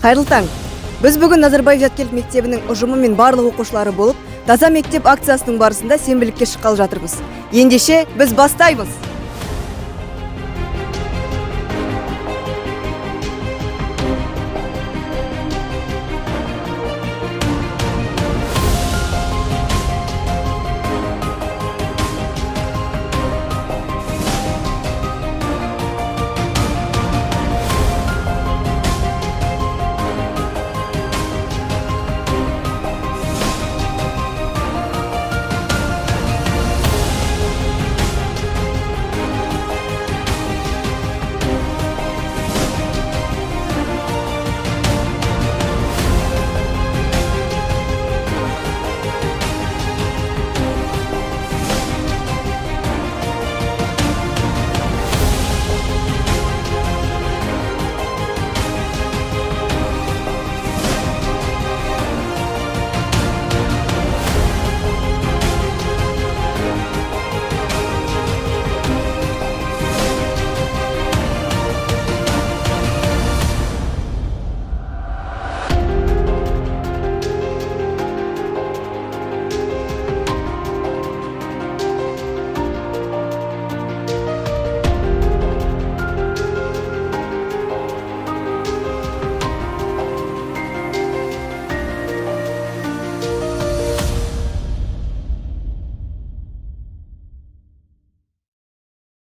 Кайрылуу таң. Біз бүгін Назарбаев Жаткелдик мектебінің ұжымы мен барлық оқушылары болып, Таза мектеп акциясының барысында сенбілікке шыққалы жатырмыз. Ендеше біз бастаймыз.